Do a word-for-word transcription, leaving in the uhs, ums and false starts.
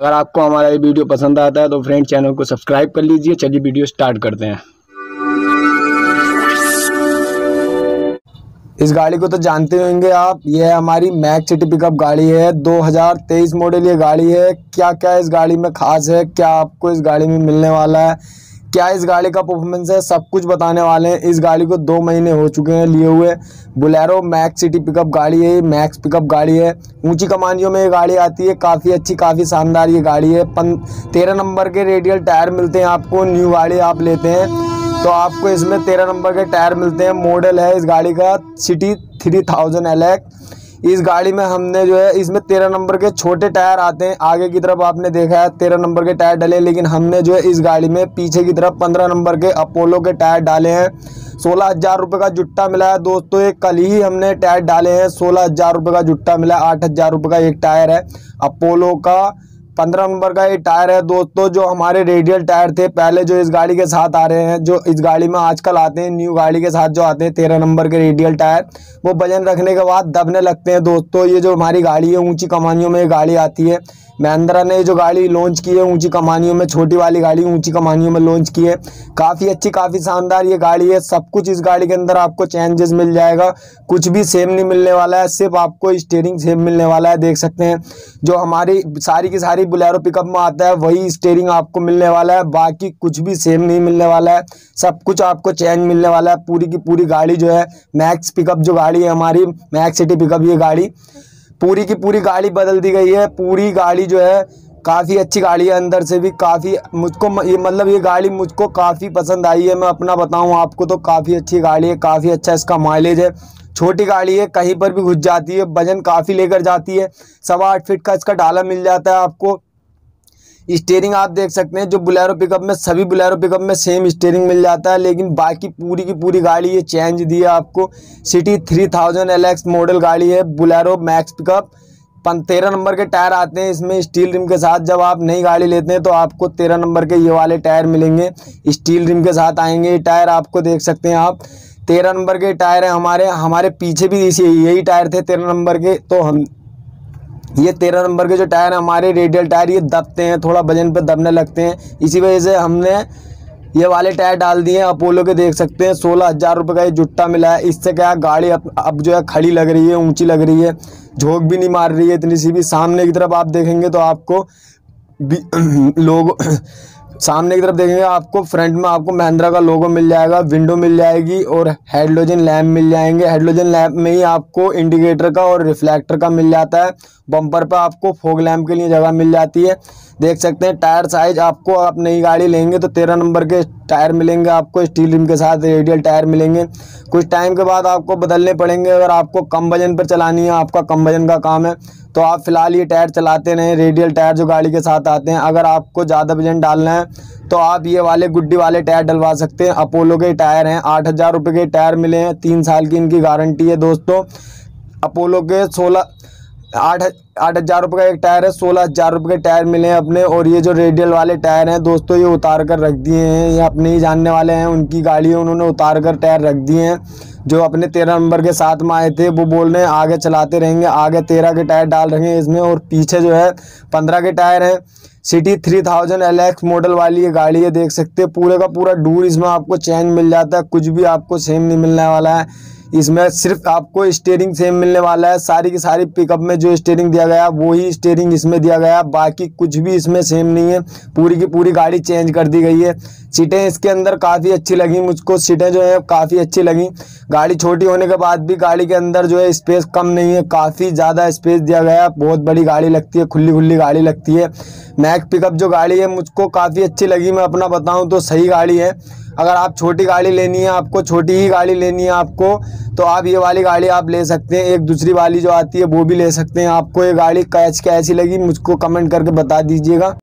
अगर आपको हमारा ये वीडियो पसंद आता है तो फ्रेंड चैनल को सब्सक्राइब कर लीजिए। चलिए वीडियो स्टार्ट करते हैं। इस गाड़ी को तो जानते होंगे आप, ये है हमारी मैक्स सिटी पिकअप गाड़ी है। दो हज़ार तेईस मॉडल ये गाड़ी है। क्या क्या इस गाड़ी में खास है, क्या आपको इस गाड़ी में मिलने वाला है, क्या इस गाड़ी का परफॉर्मेंस है, सब कुछ बताने वाले हैं। इस गाड़ी को दो महीने हो चुके हैं लिए हुए। बोलेरो मैक्स सिटी पिकअप गाड़ी है, मैक्स पिकअप गाड़ी है। ऊंची कमानियों में ये गाड़ी आती है, काफ़ी अच्छी काफ़ी शानदार ये गाड़ी है। पन तेरह नंबर के रेडियल टायर मिलते हैं आपको। न्यू गाड़ी आप लेते हैं तो आपको इसमें तेरह नंबर के टायर मिलते हैं। मॉडल है इस गाड़ी का city three thousand L X. इस गाड़ी में हमने जो है इसमें तेरह नंबर के छोटे टायर आते हैं। आगे की तरफ आपने देखा है तेरह नंबर के टायर डले, लेकिन हमने जो है इस गाड़ी में पीछे की तरफ पंद्रह नंबर के अपोलो के टायर डाले हैं। सोलह हज़ार रुपये का जुट्टा मिला है दोस्तों। एक कल ही हमने टायर डाले हैं, सोलह हज़ार रुपये का जुट्टा मिला है। आठ हज़ार रुपये का एक टायर है अपोलो का। पंद्रह नंबर का ये टायर है दोस्तों, जो हमारे रेडियल टायर थे पहले, जो इस गाड़ी के साथ आ रहे हैं, जो इस गाड़ी में आजकल आते हैं न्यू गाड़ी के साथ जो आते हैं तेरह नंबर के रेडियल टायर, वो वजन रखने के बाद दबने लगते हैं दोस्तों। ये जो हमारी गाड़ी है ऊंची कमानियों में ये गाड़ी आती है। महिंद्रा ने जो गाड़ी लॉन्च की है ऊंची कमानियों में, छोटी वाली गाड़ी ऊंची कमानियों में लॉन्च की है। काफ़ी अच्छी काफ़ी शानदार ये गाड़ी है। सब कुछ इस गाड़ी के अंदर आपको चेंजेस मिल जाएगा, कुछ भी सेम नहीं मिलने वाला है, सिर्फ आपको स्टीयरिंग सेम मिलने वाला है। देख सकते हैं जो हमारी सारी की सारी बोलेरो पिकअप में आता है वही स्टीयरिंग आपको मिलने वाला है, बाकी कुछ भी सेम नहीं मिलने वाला है। सब कुछ आपको चेंज मिलने वाला है। पूरी की पूरी गाड़ी जो है मैक्स पिकअप जो गाड़ी है हमारी मैक्स सिटी पिकअप, ये गाड़ी पूरी की पूरी गाड़ी बदल दी गई है। पूरी गाड़ी जो है काफ़ी अच्छी गाड़ी है, अंदर से भी काफ़ी मुझको ये मतलब ये गाड़ी मुझको काफ़ी पसंद आई है। मैं अपना बताऊं आपको तो काफ़ी अच्छी गाड़ी है, काफ़ी अच्छा इसका माइलेज है। छोटी गाड़ी है, कहीं पर भी घुस जाती है, वजन काफ़ी लेकर जाती है। सवा आठ फीट का इसका डाला मिल जाता है आपको। स्टीयरिंग आप देख सकते हैं जो बोलेरो पिकअप में, सभी बोलेरो पिकअप में सेम स्टीयरिंग मिल जाता है, लेकिन बाकी पूरी की पूरी गाड़ी ये चेंज दी है आपको। City three thousand L X model गाड़ी है बोलेरो मैक्स पिकअप। तेरह नंबर के टायर आते हैं इसमें स्टील रिम के साथ। जब आप नई गाड़ी लेते हैं तो आपको तेरह नंबर के ये वाले टायर मिलेंगे, स्टील रिम के साथ आएंगे ये टायर। आपको देख सकते हैं आप तेरह नंबर के टायर हैं हमारे हमारे पीछे भी इसी यही टायर थे तेरह नंबर के। तो हम ये तेरह नंबर के जो टायर हैं हमारे रेडियल टायर, ये दबते हैं, थोड़ा वजन पे दबने लगते हैं। इसी वजह से हमने ये वाले टायर डाल दिए हैं अपोलो के। देख सकते हैं सोलह हज़ार रुपये का ये जुट्टा मिला है। इससे क्या गाड़ी अब अब जो है खड़ी लग रही है, ऊंची लग रही है, झोंक भी नहीं मार रही है इतनी सी भी। सामने की तरफ आप देखेंगे तो आपको लोग सामने की तरफ देखेंगे आपको फ्रंट में आपको महिंद्रा का लोगो मिल जाएगा, विंडो मिल जाएगी और हेलोजन लैम्प मिल जाएंगे। हेलोजन लैम्प में ही आपको इंडिकेटर का और रिफ्लेक्टर का मिल जाता है। बम्पर पर आपको फॉग लैम्प के लिए जगह मिल जाती है। देख सकते हैं टायर साइज आपको, आप नई गाड़ी लेंगे तो तेरह नंबर के टायर मिलेंगे आपको, स्टील रिम के साथ रेडियल टायर मिलेंगे। कुछ टाइम के बाद आपको बदलने पड़ेंगे। अगर आपको कम वजन पर चलानी है, आपका कम वजन का काम है, तो आप फिलहाल ये टायर चलाते रहें, रेडियल टायर जो गाड़ी के साथ आते हैं। अगर आपको ज़्यादा वजन डालना है तो आप ये वाले गुड्डी वाले टायर डलवा सकते हैं। अपोलो के टायर हैं, आठ हज़ार रुपये के टायर मिले हैं, तीन साल की इनकी गारंटी है दोस्तों। अपोलो के सोलह आठ आठ हज़ार रुपये का एक टायर है, सोलह हज़ार रुपये के टायर मिले हैं अपने। और ये जो रेडियल वाले टायर हैं दोस्तों, ये उतार कर रख दिए हैं, ये अपने ही जानने वाले हैं, उनकी गाड़ी है, उन्होंने उतार कर टायर रख दिए हैं। जो अपने तेरह नंबर के साथ में आए थे वो बोल रहे हैं आगे चलाते रहेंगे। आगे तेरह के टायर डाल रहे हैं इसमें और पीछे जो है पंद्रह के टायर हैं। City three thousand L X model वाली ये गाड़ी है। देख सकते हैं पूरे का पूरा डूर इसमें आपको चेंज मिल जाता है, कुछ भी आपको सेम नहीं मिलने वाला है। इसमें सिर्फ आपको स्टीयरिंग सेम मिलने वाला है। सारी की सारी पिकअप में जो स्टीयरिंग दिया गया वही स्टीयरिंग इसमें दिया गया, बाकी कुछ भी इसमें सेम नहीं है। पूरी की पूरी गाड़ी चेंज कर दी गई है। सीटें इसके अंदर काफ़ी अच्छी लगी मुझको, सीटें जो है काफ़ी अच्छी लगी। गाड़ी छोटी होने के बाद भी गाड़ी के अंदर जो है स्पेस कम नहीं है, काफ़ी ज़्यादा स्पेस दिया गया है। बहुत बड़ी गाड़ी लगती है, खुली खुली गाड़ी लगती है। मैक्स पिकअप जो गाड़ी है मुझको काफ़ी अच्छी लगी। मैं अपना बताऊँ तो सही गाड़ी है। अगर आप छोटी गाड़ी लेनी है, आपको छोटी ही गाड़ी लेनी है आपको, तो आप ये वाली गाड़ी आप ले सकते हैं। एक दूसरी वाली जो आती है वो भी ले सकते हैं। आपको ये गाड़ी कैसी कैसी लगी मुझको कमेंट करके बता दीजिएगा।